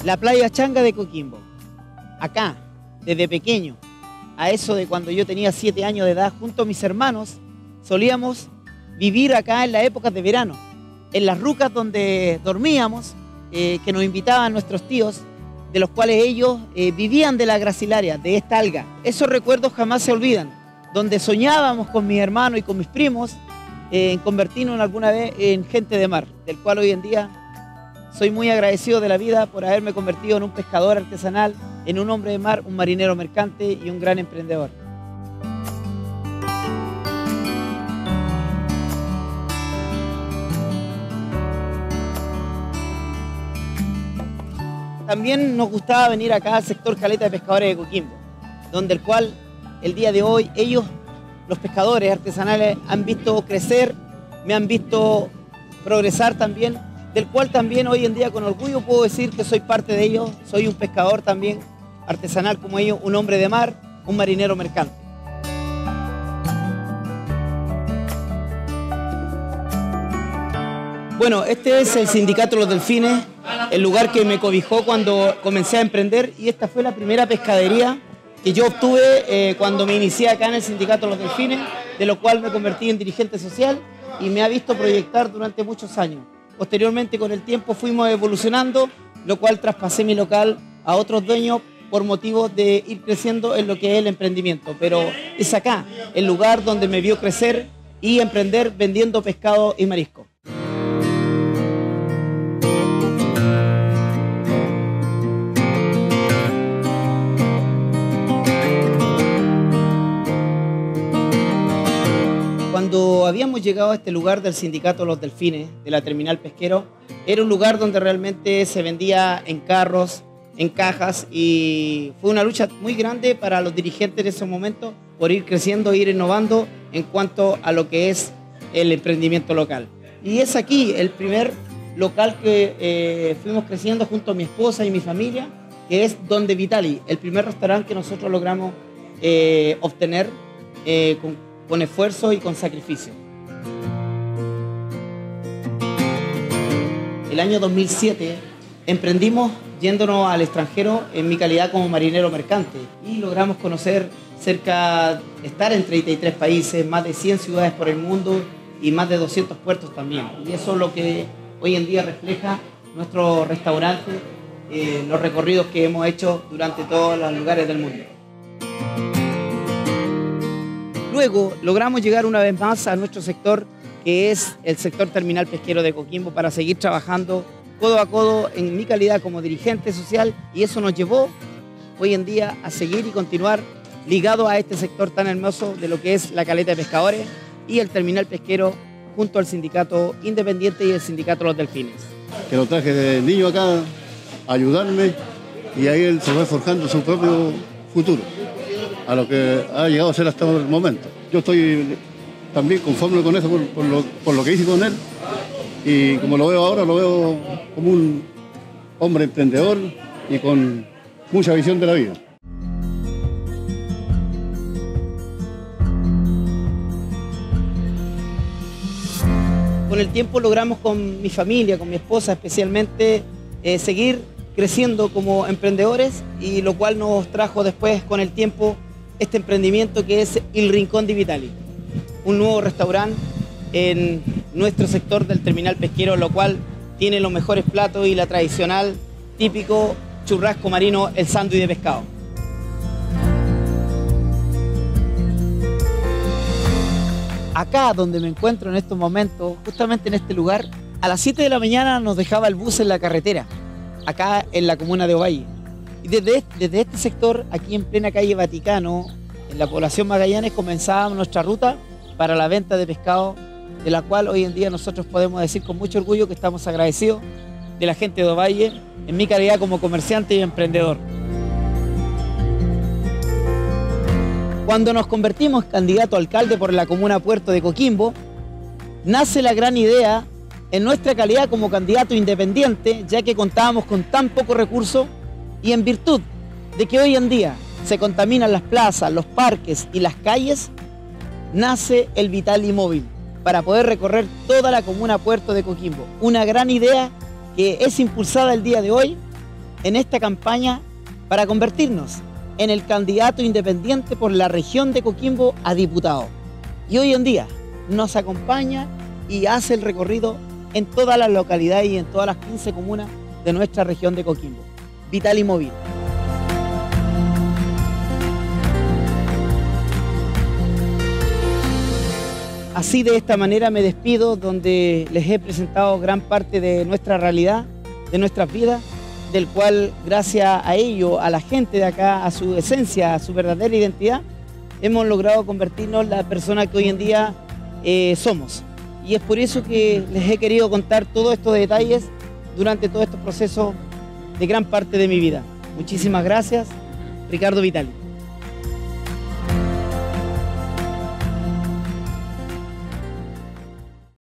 La playa Changa de Coquimbo. Acá, desde pequeño, a eso de cuando yo tenía 7 años de edad, junto a mis hermanos, solíamos vivir acá en las épocas de verano, en las rucas donde dormíamos, que nos invitaban nuestros tíos, de los cuales ellos vivían de la gracilaria, de esta alga. Esos recuerdos jamás se olvidan, donde soñábamos con mis hermanos y con mis primos en convertirnos alguna vez en gente de mar, del cual hoy en día soy muy agradecido de la vida por haberme convertido en un pescador artesanal, en un hombre de mar, un marinero mercante y un gran emprendedor. También nos gustaba venir acá al sector Caleta de Pescadores de Coquimbo, donde el cual el día de hoy ellos, los pescadores artesanales, han visto crecer, me han visto progresar también, del cual también hoy en día con orgullo puedo decir que soy parte de ellos, soy un pescador también artesanal como ellos, un hombre de mar, un marinero mercante. Bueno, este es el Sindicato Los Delfines, el lugar que me cobijó cuando comencé a emprender, y esta fue la primera pescadería que yo obtuve cuando me inicié acá en el Sindicato Los Delfines, de lo cual me convertí en dirigente social y me ha visto proyectar durante muchos años. Posteriormente, con el tiempo, fuimos evolucionando, lo cual traspasé mi local a otros dueños por motivos de ir creciendo en lo que es el emprendimiento. Pero es acá, el lugar donde me vio crecer y emprender vendiendo pescado y marisco. Cuando habíamos llegado a este lugar del Sindicato Los Delfines, de la Terminal Pesquero, era un lugar donde realmente se vendía en carros, en cajas, y fue una lucha muy grande para los dirigentes en ese momento por ir creciendo, ir innovando en cuanto a lo que es el emprendimiento local. Y es aquí el primer local que fuimos creciendo junto a mi esposa y mi familia, que es Donde Vitali, el primer restaurante que nosotros logramos obtener con esfuerzo y con sacrificio. El año 2007 emprendimos yéndonos al extranjero en mi calidad como marinero mercante y logramos conocer estar en 33 países, más de 100 ciudades por el mundo y más de 200 puertos también. Y eso es lo que hoy en día refleja nuestro restaurante, los recorridos que hemos hecho durante todos los lugares del mundo. Luego logramos llegar una vez más a nuestro sector, que es el sector Terminal Pesquero de Coquimbo, para seguir trabajando codo a codo en mi calidad como dirigente social, y eso nos llevó hoy en día a seguir y continuar ligado a este sector tan hermoso de lo que es la Caleta de Pescadores y el Terminal Pesquero junto al Sindicato Independiente y el Sindicato Los Delfines. Que lo traje de niño acá a ayudarme y ahí él se fue forjando su propio futuro, a lo que ha llegado a ser hasta el momento. Yo estoy también conforme con eso, por lo que hice con él, y como lo veo ahora, lo veo como un hombre emprendedor y con mucha visión de la vida. Con el tiempo logramos con mi familia, con mi esposa especialmente, seguir creciendo como emprendedores, y lo cual nos trajo después con el tiempo este emprendimiento que es El Rincón de Vitali, un nuevo restaurante en nuestro sector del Terminal Pesquero, lo cual tiene los mejores platos y la tradicional, típico churrasco marino, el sándwich de pescado. Acá donde me encuentro en estos momentos, justamente en este lugar, a las 7 de la mañana nos dejaba el bus en la carretera, acá en la comuna de Ovalle. Y desde este sector, aquí en plena calle Vaticano, en la población Magallanes, comenzábamos nuestra ruta para la venta de pescado, de la cual hoy en día nosotros podemos decir con mucho orgullo que estamos agradecidos de la gente de Ovalle, en mi calidad como comerciante y emprendedor. Cuando nos convertimos en candidato a alcalde por la comuna Puerto de Coquimbo, nace la gran idea en nuestra calidad como candidato independiente, ya que contábamos con tan pocos recursos, y en virtud de que hoy en día se contaminan las plazas, los parques y las calles, nace el Vitali Móvil para poder recorrer toda la comuna Puerto de Coquimbo. Una gran idea que es impulsada el día de hoy en esta campaña para convertirnos en el candidato independiente por la región de Coquimbo a diputado. Y hoy en día nos acompaña y hace el recorrido en todas las localidades y en todas las 15 comunas de nuestra región de Coquimbo. Vital y móvil. Así, de esta manera me despido, donde les he presentado gran parte de nuestra realidad, de nuestras vidas, del cual, gracias a ello, a la gente de acá, a su esencia, a su verdadera identidad, hemos logrado convertirnos en la persona que hoy en día somos. Y es por eso que les he querido contar todos estos detalles durante todo este proceso de gran parte de mi vida. Muchísimas gracias, Ricardo Vitali.